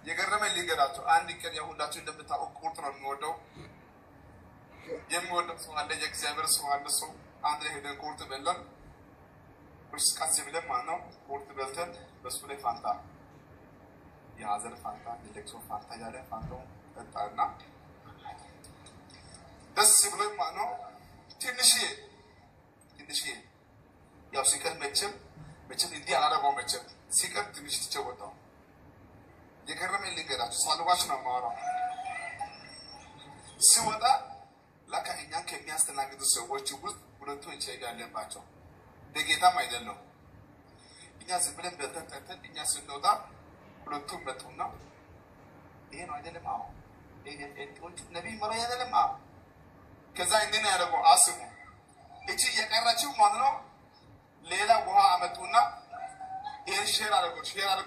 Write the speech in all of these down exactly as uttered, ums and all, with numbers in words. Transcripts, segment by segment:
የገረመኝ ልንገራችሁ አንድ ቀን ያሁላችሁ እንደምታውቁ ቁርጥ ነው የሚወደው የሚወደው ሰው አንደ የእግዚአብሔር ሰው አንደ ሰው አንድ ላይ ሄደን ቁርጥ በላን ቁርስ ካስ ብለን ማለት ነው ቁርጥ በልተን በሱ ላይ ፋንታ የሀዘር ፋንታ የለቅሶ ፋንታ ያለ ፋንታው ጠጣና ደስ ብሎኝ ማለት ነው ትንሽ ትንሽ ያው ሲቀር መቼም መቼም እንዲህ አላደረገውም መቼም ሲቀር ትንሽ ትጨወጣው የገረመኝ ልንገራችሁ ሳልዋሽ ነው የማወራው ሲወጣ ለካ እኛን ከሚያስተናግዱ ሰዎች ውስጥ ሁለቱ እቼጋ ያለባቸው በጌታም አይደለም እኛ ዝም ብለን በልተን ጠጥተን እኛ ስንወጣ ሁለቱም መጡና ይሄ ነው አይደለም አዎ ይሄ እንቶች ነብይ መራ አይደለም አዎ ከዛ እንደነ ያደረገው አስሙ እቺ የቀራችው ማለት ነው ሌላ ውሃ አመጡና ይሄ ሼር አድርጎ ሼር አድርጎ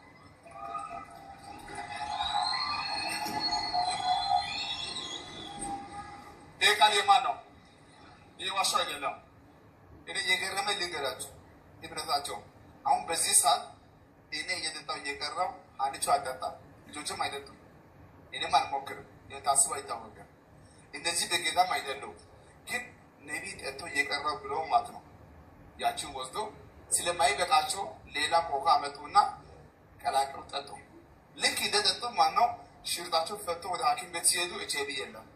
ኤካል የማን ነው የዋሻው አይደለም እኔ የገረመኝ ልንገራችሁ ይብረታቸው አሁን በዚህ ሰዓት እኔ እየጠጣው እየቀረው አንቺ አጣጣ ልጆችም አይደለም እኔም አልሞክርም የታስባ ይታወቃል እንደዚህ በጌታም አይደለም ግን ነብይ ጠጥቶ እየቀረው ብሎ ማለት ነው ያቺው ወስዶ ስለማይበቃቸው ሌላ ኮካ አመጡና ቀላቅለው ጠጡ ልክ እንደጠጡ ማለት ነው ሽርጣቸው ፈቶ ወደ ሐኪም ቤት ሲሄዱ ኤችአይቪ የለም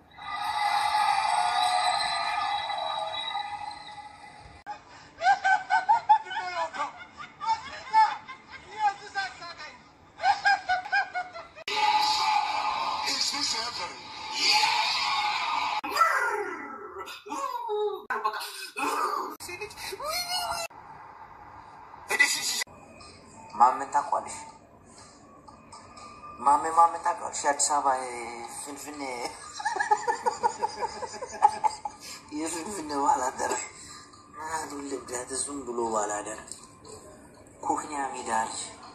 ማመን ታቋልሽ ማመ ማመን ታቋልሽ አዲስ አበባ ፍንፍኔ የፍንፍኔ ባላደረ አዱል ልብዳት ዝም ብሎ ባላደረ ኩክኛ ሚዳል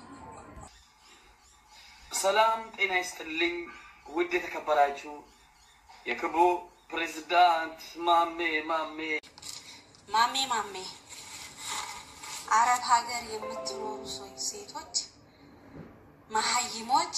ሰላም ጤና ይስጥልኝ ውድ የተከበራችሁ የክብሩ ፕሬዝዳንት ማሜ ማሜ ማሜ ማሜ አረብ ሀገር የምትኖሩ ሴቶች መሀይሞች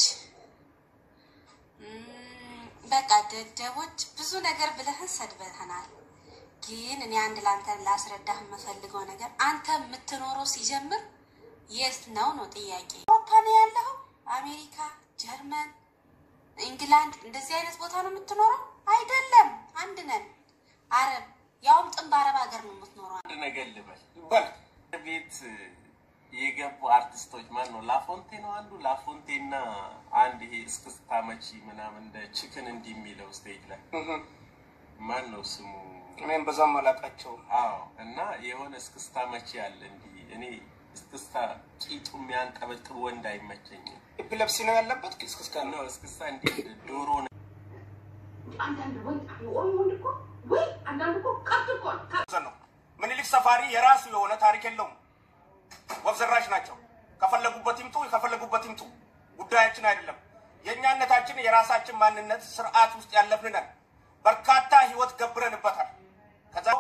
በቃ ደደቦች ብዙ ነገር ብለህን ሰድበህናል ግን እኔ አንድ ላንተ ላስረዳህ የምፈልገው ነገር አንተ የምትኖረው ሲጀምር የት ነው ነው ጥያቄ አውሮፓ ነው ያለው አሜሪካ ጀርመን እንግላንድ እንደዚህ አይነት ቦታ ነው የምትኖረው አይደለም አንድ ነን አረብ ያውም ጥንብ አረብ ሀገር ነው የምትኖረው አንድ ነገር ልበል በል ቤት የገቡ አርቲስቶች ማን ነው ላፎንቴ ነው አንዱ ላፎንቴና አንድ ይሄ እስክስታ መቺ ምናምን እንደ ቺክን እንዲ የሚለው ስቴጅ ላይ ማን ነው ስሙ እኔም በዛም አላቃቸው አዎ እና የሆነ እስክስታ መቺ አለ እንዲ እኔ እስክስታ ቂጡ የሚያንጠበጥብ ወንድ አይመቸኝም ኢፒሌፕሲ ነው ያለበት እስክስታ ነው እስክስታ እንዲ ዶሮ ነው አንዳንድ ወንድ ወንድ እኮ ወይ አንዳንድ እኮ ቀጥቆ ነው ምን ልክ ሰፋሪ የራሱ የሆነ ታሪክ የለውም ወፍዘራሽ ናቸው ከፈለጉበት ይምጡ ከፈለጉበት ይምጡ ጉዳያችን አይደለም የኛነታችን የራሳችን ማንነት ስርዓት ውስጥ ያለፍን ነን በርካታ ህይወት ገብረንበታል ከዛው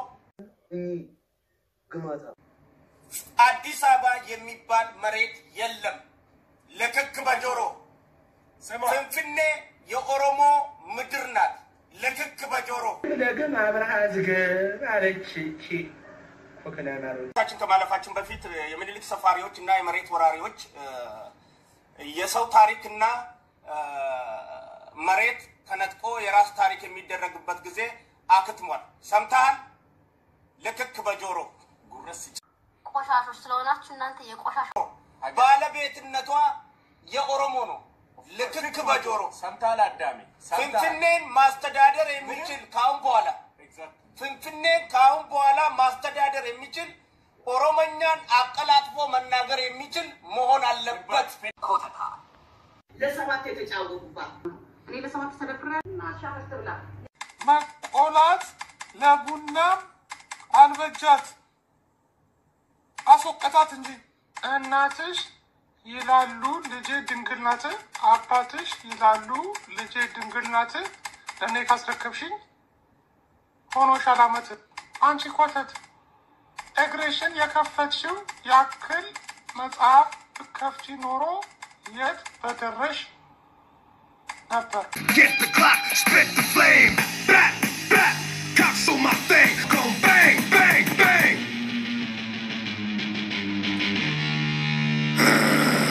ግማታ አዲስ አበባ የሚባል መሬት የለም ለክክ በጆሮ ፍንፍኔ የኦሮሞ ምድር ናት ለክክ በጆሮ ለግም አብራዝገ አለች እቺ ታችን ከማለፋችን በፊት የምኒልክ ሰፋሪዎች እና የመሬት ወራሪዎች የሰው ታሪክና መሬት ተነጥቆ የራስ ታሪክ የሚደረግበት ጊዜ አክትሟል ሰምታል ለክክ በጆሮ ጉረስ ቆሻሾች ስለሆናችሁ እናንተ የቆሻሾ ባለቤትነቷ የኦሮሞ ነው ለክክ በጆሮ ሰምታል አዳሚ ፍንፍኔን ማስተዳደር የሚችል ካሁን በኋላ ፍንፍኔን ካሁን በኋላ ማስተዳደር የሚችል ኦሮሞኛን አቀላጥፎ መናገር የሚችል መሆን አለበት ኮተታ ለሰባት የተጫወቱባ እኔ ለሰባት ተደፍረና ሻፈት ብላ ማቆላት ለቡናም አንበጃት አስወቀታት እንጂ እናትሽ ይላሉ ልጄ ድንግል ናት አባትሽ ይላሉ ልጄ ድንግል ናት ለኔ ካስረከብሽኝ ሆኖ ሻላመት አንቺ ኮተት እግሬሽን የከፈትሽው ያክል መጽሐፍ ከፍቺ ኖሮ የት በደረሽ ነበር። Get the clock, spit the flame, back.